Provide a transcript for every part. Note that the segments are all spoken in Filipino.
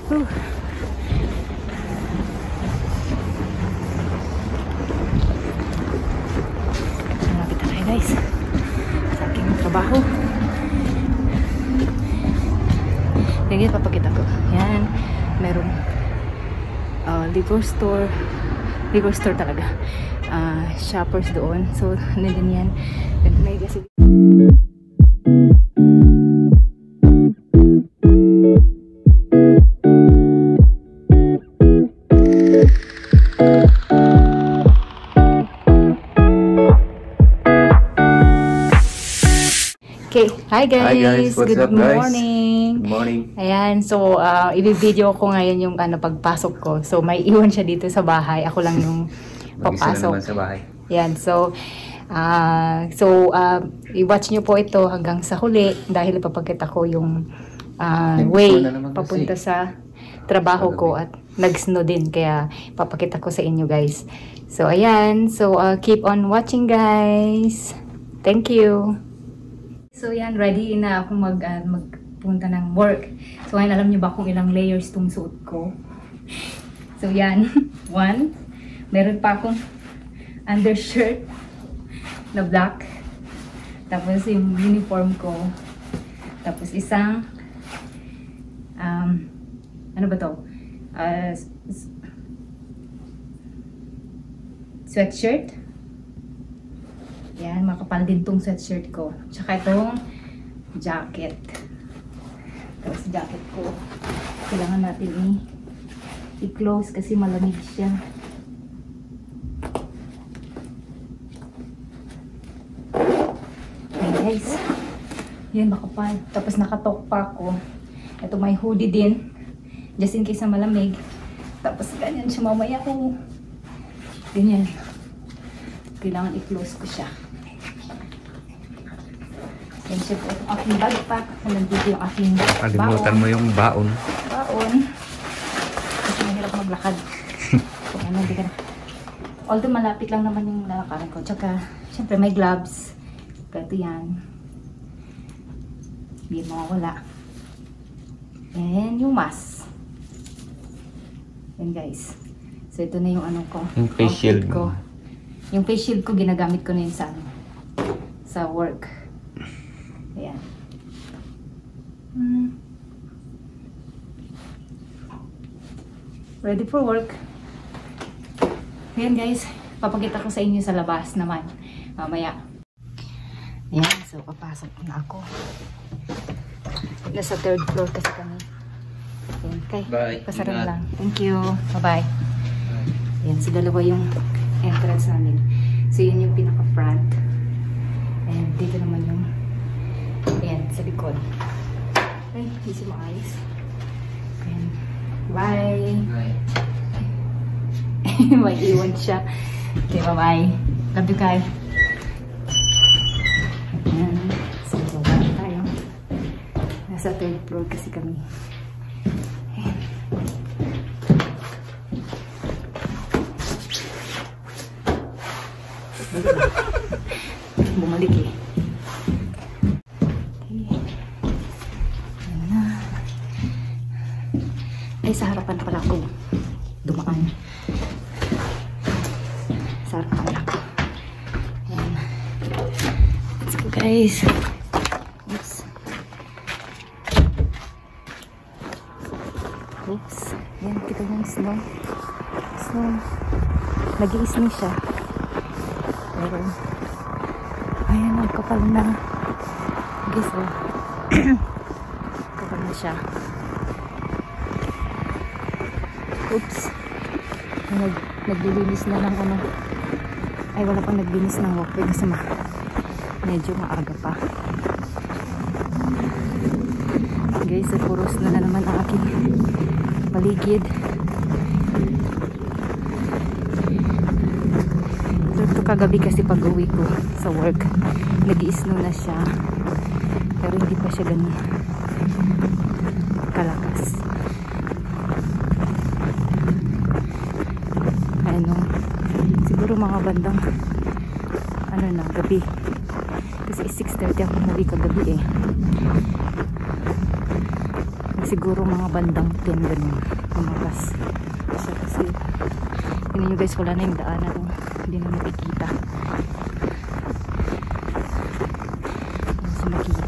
Whew. Malapit na tayo guys sa aking trabaho. Ganyan papakita ko. Yan, merong liquor store talaga. Shoppers doon. So, nandun yan. May kasi okay. Hi guys. What's Good up, guys? morning. Good morning. Ayan, so i-video ko ngayon yung pagpasok ko. So may iwan siya dito sa bahay. Ako lang yung Mag-isa na papasok. naman sa bahay. Ayan, so i-watch nyo po ito hanggang sa huli dahil ipapakita ko yung way na naman papunta kasi. sa trabaho ko at nag-snow din. Kaya papakita ko sa inyo guys. So ayan, so keep on watching guys. Thank you. So yan, ready na akong magpunta ng work. So ngayon, alam niyo ba kung ilang layers tong suot ko? So yan, one. Meron pa akong undershirt na black. Tapos yung uniform ko. Tapos isang ano ba to? Sweatshirt. Yan, makapal din tong sweatshirt ko. Tsaka itong jacket. Tapos jacket ko, kailangan natin i-close kasi malamig siya. Okay guys. Yan, makapal. Tapos nakatok pa ako. Ito may hoodie din. Just in case na malamig. Tapos ganyan siya mamaya ko. Ganyan. Kailangan i-close ko siya. Yan siya po itong aking backpack. Nandito yung aking Kalimutan mo yung baon. Baon. Kasi mahirap maglakad. Kung ano, hindi ka na. Although malapit lang naman yung lalakaran ko. Tsaka, syempre may gloves. Ito yan. Hindi mawawala. And yung mask. Yan guys. So ito na yung ano ko. Yung face shield ko. Yung face shield ko, ginagamit ko na yun sa sa work. Ayan. Ready for work. Ayan guys, papakita ko sa inyo sa labas naman. Mamaya. Ayan, so papasok na ako. Nasa 3rd floor kasi kami. Ayan, kay. Bye. Pasara na Ingat. lang. Thank you. Bye-bye. Ayan, so dalawa yung entrance namin. So yun yung pinaka-front. And dito naman yung ayan, sa likod. Ay, hindi siya maayos. Ayan. Bye! Bye. May iwan siya. Okay, bye-bye. Love you, Kai. Ayan. So, baba na tayo. Nasa 3rd floor kasi kami. Ayan. Bumalik eh. Okay. Ayan na. Ay, sa harapan pala ako. Dumaan. Sa harapan pala ako. Ayan. Let's go guys. Oops. Oops. Ayan, kita nyo yung snow. Snow. Nag-i-snow siya. Pero, ayan, ang kapal na. Guys, oh. Kapal na siya. Oops. Naglilinis na ng ano. Ay, wala pang naglinis ng walkway kasi medyo maaga pa. Guys, puros na naman ang aking paligid. Ito kagabi kasi pag uwi ko sa work, nag-i-snow na siya. Pero hindi pa siya ganun kalakas. Ano, siguro mga bandang ano na, gabi. Kasi 6:30 ako umuwi kagabi eh. siguro mga bandang 10 ganun lumapas so, kasi yun nyo guys, wala na yung daanan hindi na makikita makita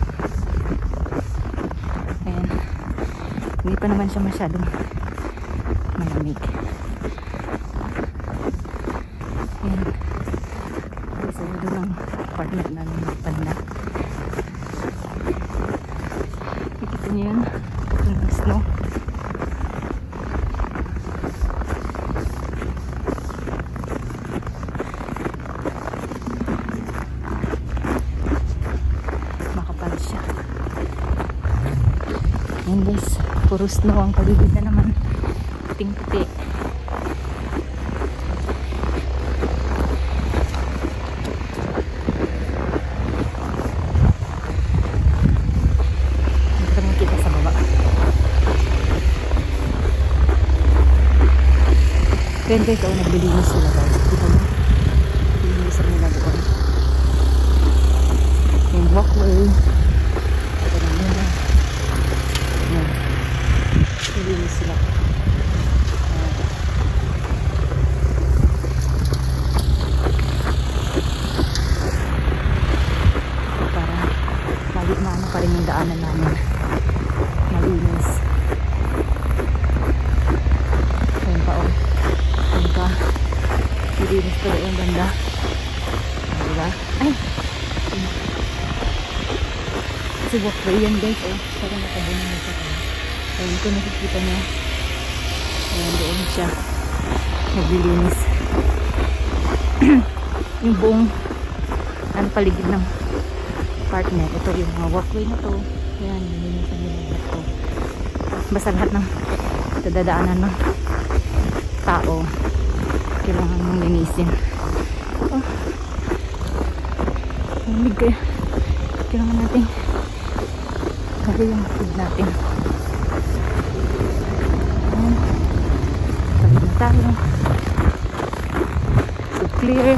ayan, hindi pa naman siya masyadong malamig ayan so doon ang partner namin magpanda nakikita niyo yan yung snow and guys, puro snow ang paligid na naman puting-puti hindi kami kita sa baba kaya guys, naglilinis sila guys kita mo naglilinisan nila doon yung walkway nilinis sila para maano pa rin yung daanan namin malinis ayun pa ayun pa nilinis pa rin yung banda diba? Ay kasi walkway yan guys parang nakabunan na siya ayun ko nakikita niya ayun doon siya naglilinis yung buong paligid ng park na ito yung mga walkway na to ayan nilinisan nila ito basta lahat ng dadaanan ng tao kailangan mong linisin malamig kaya kailangan natin kasi yung food natin tabi na tayo so clear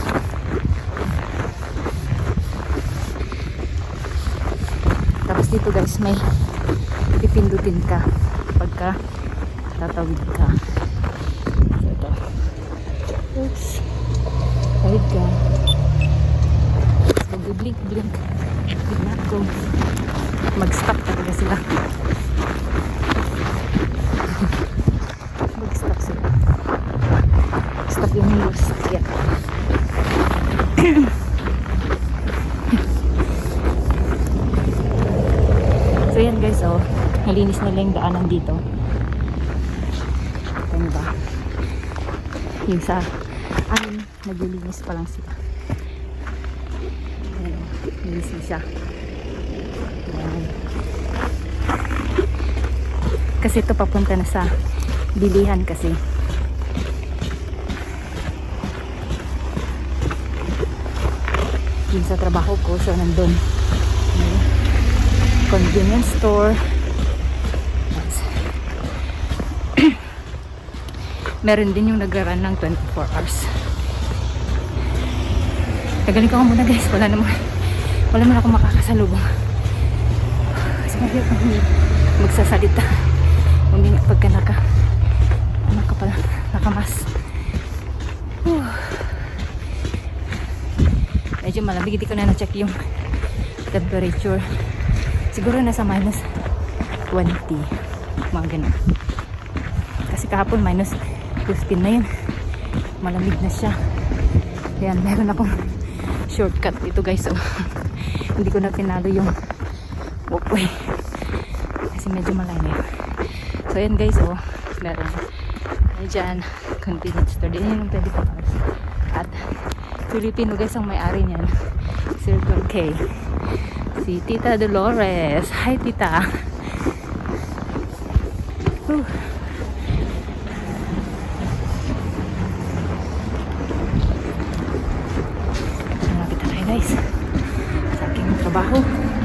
tapos dito guys may pipindutin ka pagka tatawid ka so ito oops tawid ka mag-blink blink did not go mag-stop talaga sila mag-stop sila stop yung news yeah. So yan guys nalinis nila yung daanan dito ano ba yung sa amin naglilinis pa lang sila ayan nalinis na siya ayan. Kasi ito papunta na sa bilihan kasi yun sa trabaho ko so nandun convenience store meron din yung nag-run ng 24 hours tagaling ko muna guys wala naman ako makakasalubong kasi mahirap magsasalita hindi pagka nakamas medyo malamig hindi ko na na-check yung temperature siguro nasa minus 20 mga ganun kasi kahapon minus 15 na yun malamig na siya yan meron akong shortcut dito guys so hindi ko na pinalo yung walkway kasi medyo malayo so yan guys meron dyan convenience store din yung 24 hours at Filipino guys ang may-ari niyan Circle K si Tita Dolores hi Tita malapit na tayo guys sa aking trabaho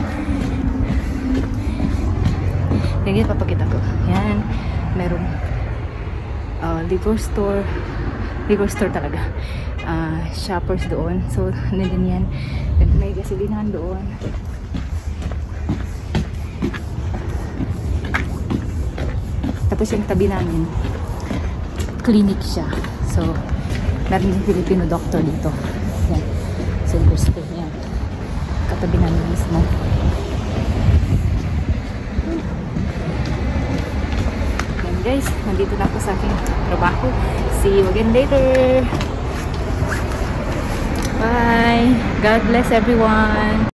yan papakita ko yan merong liquor store talaga shoppers doon so nandun yan may gasolinahan doon Tapos yung tabi namin, clinic siya. So, meron yung Filipino doctor dito. Yan. Silver Spring. Yan. Katabi namin mismo. Yan guys, nandito na ako sa aking trabaho. See you again later. Bye. God bless everyone.